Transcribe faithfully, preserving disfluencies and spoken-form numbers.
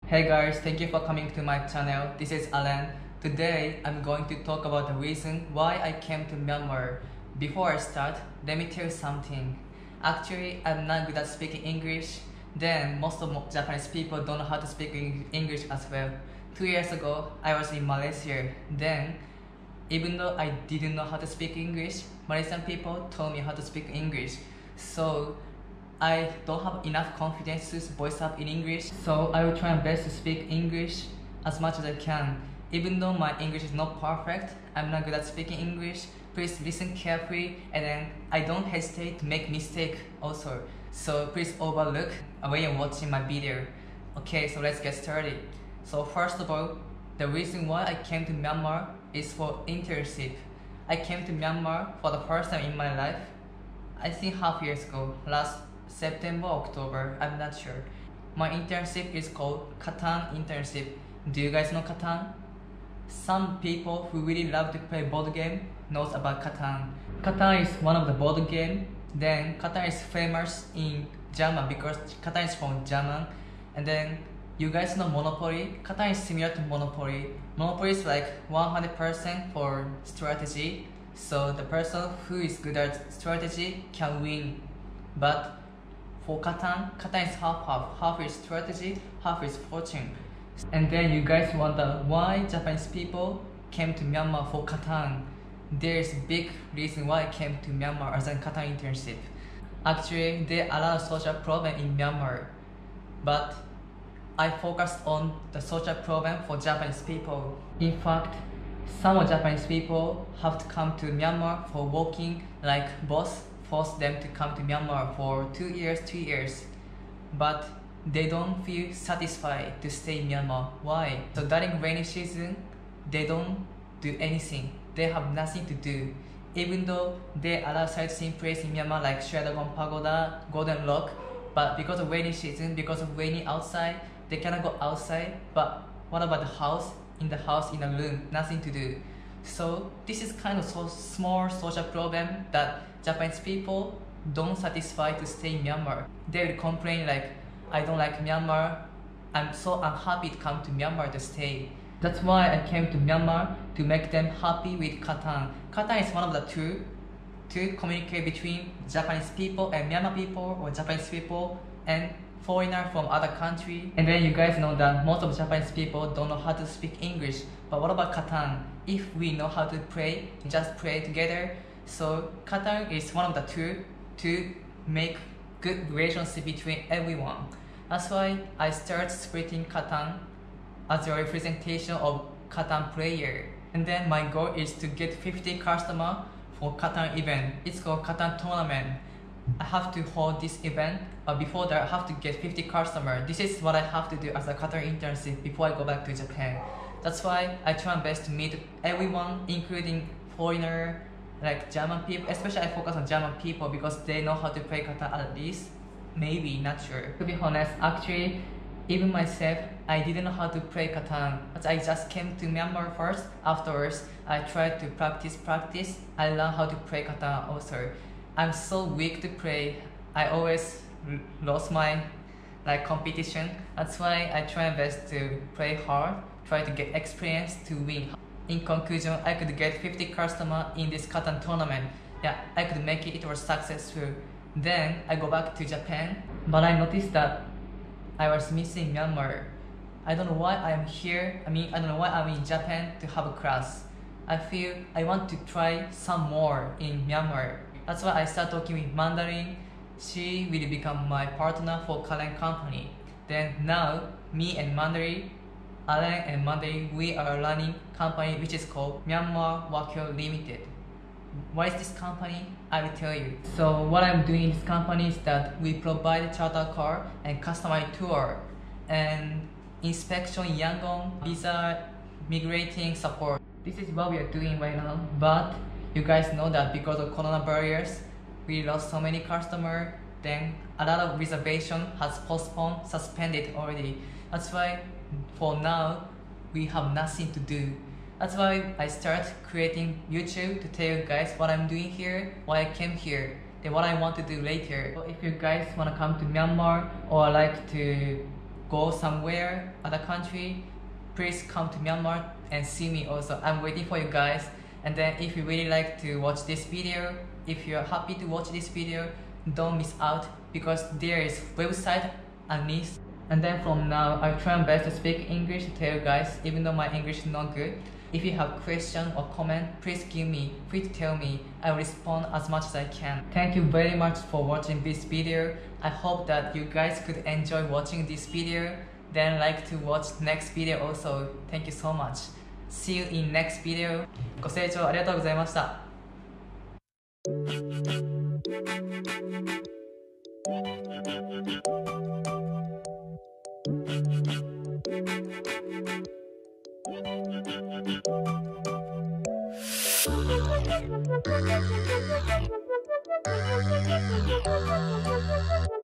Hey guys, thank you for coming to my channel. This is Alan. Today, I'm going to talk about the reason why I came to Myanmar. Before I start, let me tell you something. Actually, I'm not good at speaking English. Then, most of Japanese people don't know how to speak English as well. Two years ago, I was in Malaysia. Then, even though I didn't know how to speak English, Malaysian people told me how to speak English. So, I don't have enough confidence to voice up in English, so I will try my best to speak English as much as I can. Even though my English is not perfect, I'm not good at speaking English, please listen carefully, and then I don't hesitate to make mistake also. So please overlook when you're watching my video. Okay, so let's get started. So first of all, the reason why I came to Myanmar is for internship. I came to Myanmar for the first time in my life, I think half years ago, last September, October, I'm not sure. My internship is called Catan internship. Do you guys know Catan? Some people who really love to play board game knows about Catan. Catan is one of the board game. Then Catan is famous in German because Catan is from German. And then you guys know Monopoly? Catan is similar to Monopoly. Monopoly is like one hundred percent for strategy. So the person who is good at strategy can win. But for Catan, Catan is half-half. Half is strategy, half is fortune. And then you guys wonder why Japanese people came to Myanmar for Catan. There's a big reason why I came to Myanmar as a Catan internship. Actually, there are a lot of social problems in Myanmar. But I focused on the social problem for Japanese people. In fact, some of Japanese people have to come to Myanmar for working, like boss forced them to come to Myanmar for two years, three years. But they don't feel satisfied to stay in Myanmar. Why? So during rainy season, they don't do anything. They have nothing to do. Even though there are other sightseeing places in Myanmar like Shwedagon Pagoda, Golden Rock, but because of rainy season, because of rainy outside, they cannot go outside. But what about the house? In the house, in a room, nothing to do. So this is kind of so small social problem that Japanese people don't satisfy to stay in Myanmar. They will complain like, I don't like Myanmar, I'm so unhappy to come to Myanmar to stay. That's why I came to Myanmar to make them happy with Catan. Catan is one of the two to communicate between Japanese people and Myanmar people, or Japanese people and foreigner from other country. And then you guys know that most of Japanese people don't know how to speak English. But what about Catan? If we know how to pray, just pray together. So Catan is one of the two to make good relationship between everyone. That's why I start splitting Catan as a representation of Catan player. And then my goal is to get fifty customers for Catan event. It's called Catan tournament. I have to hold this event, but before that I have to get fifty customers. This is what I have to do as a Catan internship before I go back to Japan. That's why I try my best to meet everyone, including foreigner, like German people. Especially I focus on German people because they know how to play Catan at least. Maybe, not sure. To be honest, actually, even myself, I didn't know how to play Catan. But I just came to Myanmar first. Afterwards, I tried to practice, practice. I learned how to play Catan also. I'm so weak to play. I always lost my like competition. That's why I try my best to play hard, try to get experience to win. In conclusion, I could get fifty customers in this Catan tournament. Yeah, I could make it. It was successful. Then I go back to Japan, but I noticed that I was missing Myanmar. I don't know why I'm here. I mean, I don't know why I'm in Japan to have a class. I feel I want to try some more in Myanmar. That's why I start talking with Mandarin. She will become my partner for current company. Then now, me and Mandarin, Alan and Mandarin, we are running company which is called Myanmar Wakyo Limited. What is this company? I will tell you. So what I'm doing in this company is that we provide charter car and customized tour and inspection in Yangon, visa, migrating support. This is what we are doing right now. But you guys know that because of corona barriers, we lost so many customers. Then a lot of reservation has postponed, suspended already. That's why for now, we have nothing to do. That's why I start creating YouTube to tell you guys what I'm doing here, why I came here. then what I want to do later. So if you guys want to come to Myanmar or like to go somewhere, other country, please come to Myanmar and see me also. I'm waiting for you guys. And then if you really like to watch this video, if you're happy to watch this video, don't miss out because there is website underneath. And then from now, I'll try my best to speak English to tell you guys, even though my English is not good. If you have question or comment, please give me, please tell me. I will respond as much as I can. Thank you very much for watching this video. I hope that you guys could enjoy watching this video. Then like to watch next video also. Thank you so much. See you in next video. ご清聴ありがとうございました。 Thank you.